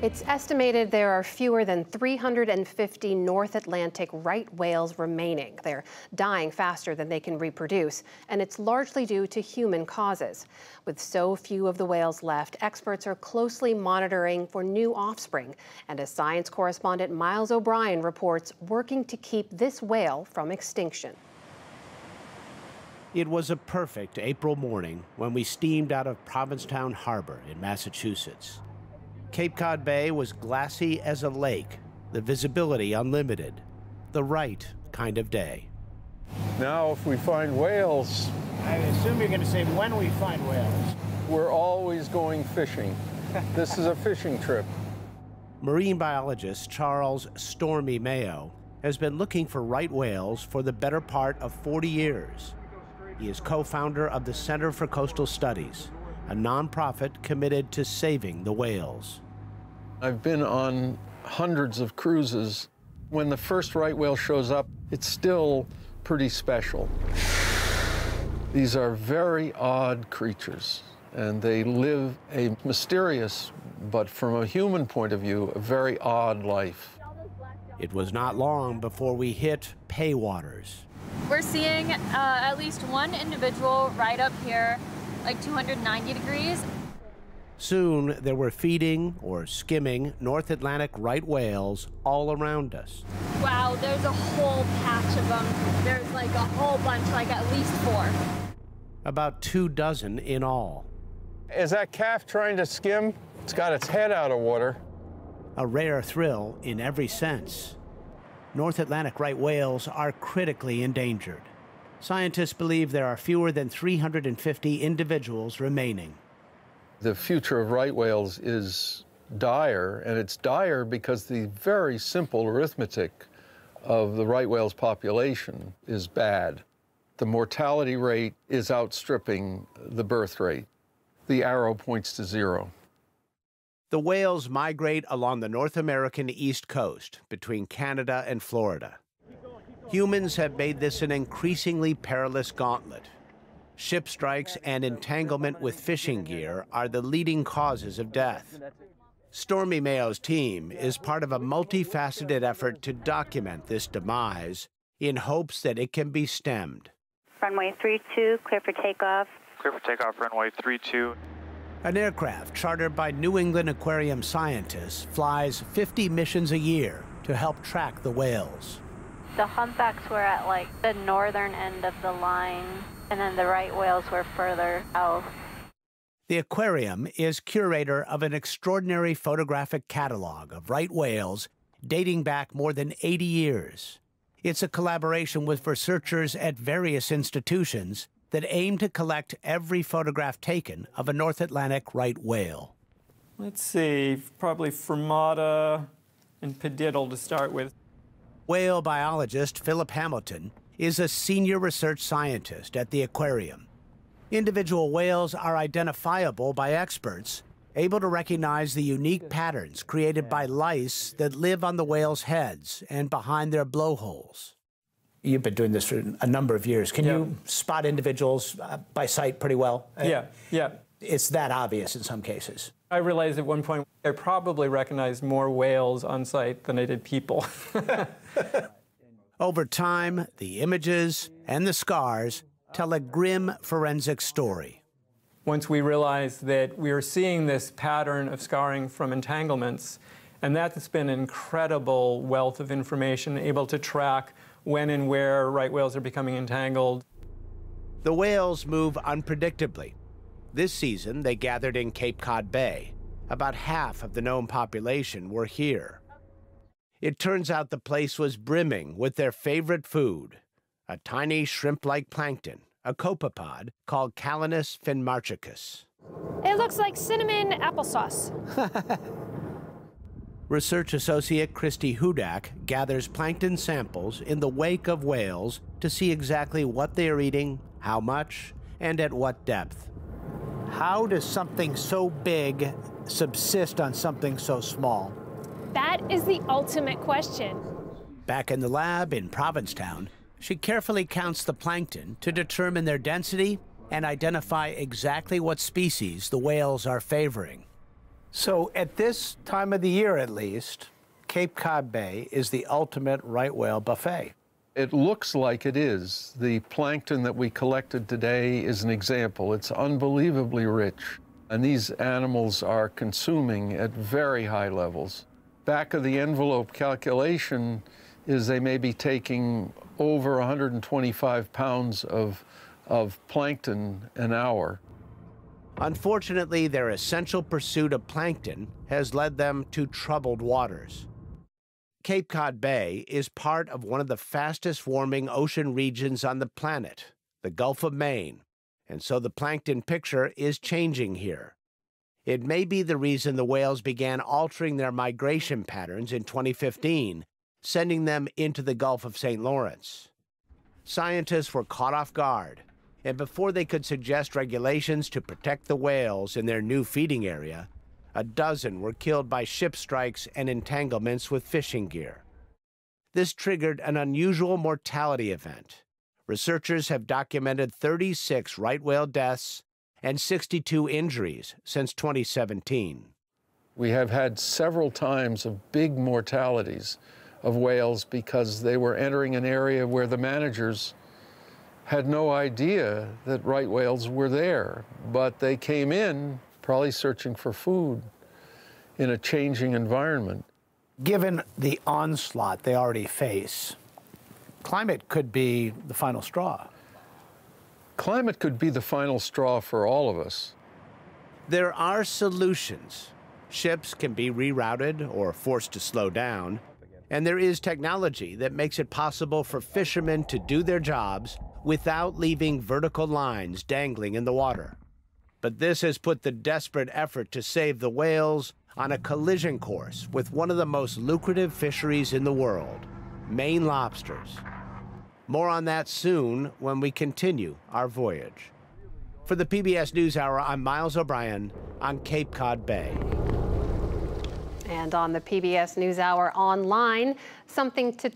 It's estimated there are fewer than 350 North Atlantic right whales remaining. They're dying faster than they can reproduce, and it's largely due to human causes. With so few of the whales left, experts are closely monitoring for new offspring. And as science correspondent Miles O'Brien reports, working to keep this whale from extinction. It was a perfect April morning when we steamed out of Provincetown Harbor in Massachusetts. Cape Cod Bay was glassy as a lake, the visibility unlimited, the right kind of day. Now, if we find whales... I assume you're going to say when we find whales. We're always going fishing. This is a fishing trip. Marine biologist Charles "Stormy" Mayo has been looking for right whales for the better part of 40 years. He is co-founder of the Center for Coastal Studies, a nonprofit committed to saving the whales. I've been on hundreds of cruises. When the first right whale shows up, it's still pretty special. These are very odd creatures, and they live a mysterious, but from a human point of view, a very odd life. It was not long before we hit pay waters. We're seeing at least one individual right up here, like 290 degrees. Soon, there were feeding or skimming North Atlantic right whales all around us. Wow, there's a whole patch of them. There's like a whole bunch, like at least 4. About 24 in all. Is that calf trying to skim? It's got its head out of water. A rare thrill in every sense. North Atlantic right whales are critically endangered. Scientists believe there are fewer than 350 individuals remaining. The future of right whales is dire, and it's dire because the very simple arithmetic of the right whale's population is bad. The mortality rate is outstripping the birth rate. The arrow points to 0. The whales migrate along the North American East Coast between Canada and Florida. Humans have made this an increasingly perilous gauntlet. Ship strikes and entanglement with fishing gear are the leading causes of death. Stormy Mayo's team is part of a multifaceted effort to document this demise in hopes that it can be stemmed. Runway 32, clear for takeoff. Clear for takeoff, runway 32. An aircraft chartered by New England aquarium scientists flies 50 missions a year to help track the whales. The humpbacks were at like the northern end of the line, and then the right whales were further south. The aquarium is curator of an extraordinary photographic catalog of right whales dating back more than 80 years. It's a collaboration with researchers at various institutions that aim to collect every photograph taken of a North Atlantic right whale. Let's see, probably Fermata and Pediddle to start with. Whale biologist Philip Hamilton is a senior research scientist at the aquarium. Individual whales are identifiable by experts, able to recognize the unique patterns created by lice that live on the whales' heads and behind their blowholes. You've been doing this for a number of years. Can you spot individuals by sight pretty well? Yeah. It's that obvious in some cases. I realized at one point I probably recognized more whales on sight than I did people. Over time, the images and the scars tell a grim forensic story. Once we realized that we were seeing this pattern of scarring from entanglements, and that's been an incredible wealth of information, able to track when and where right whales are becoming entangled. The whales move unpredictably. This season, they gathered in Cape Cod Bay. About half of the known population were here. It turns out the place was brimming with their favorite food, a tiny shrimp-like plankton, a copepod called Calanus finmarchicus. It looks like cinnamon applesauce. Research associate Christy Hudak gathers plankton samples in the wake of whales to see exactly what they are eating, how much, and at what depth. How does something so big subsist on something so small? That is the ultimate question. Back in the lab in Provincetown, she carefully counts the plankton to determine their density and identify exactly what species the whales are favoring. So at this time of the year, at least, Cape Cod Bay is the ultimate right whale buffet. It looks like it is. The plankton that we collected today is an example. It's unbelievably rich, and these animals are consuming at very high levels. Back of the envelope calculation is they may be taking over 125 pounds of plankton an hour. Unfortunately, their essential pursuit of plankton has led them to troubled waters. Cape Cod Bay is part of one of the fastest warming ocean regions on the planet, the Gulf of Maine, and so the plankton picture is changing here. It may be the reason the whales began altering their migration patterns in 2015, sending them into the Gulf of St. Lawrence. Scientists were caught off guard, and before they could suggest regulations to protect the whales in their new feeding area, a dozen were killed by ship strikes and entanglements with fishing gear. This triggered an unusual mortality event. Researchers have documented 36 right whale deaths and 62 injuries since 2017. We have had several times of big mortalities of whales because they were entering an area where the managers had no idea that right whales were there, but they came in probably searching for food in a changing environment. Given the onslaught they already face, climate could be the final straw. Climate could be the final straw for all of us. There are solutions. Ships can be rerouted or forced to slow down, and there is technology that makes it possible for fishermen to do their jobs without leaving vertical lines dangling in the water. But this has put the desperate effort to save the whales on a collision course with one of the most lucrative fisheries in the world, Maine lobsters. More on that soon when we continue our voyage. For the PBS NewsHour, I'm Miles O'Brien on Cape Cod Bay. And on the PBS NewsHour online, something to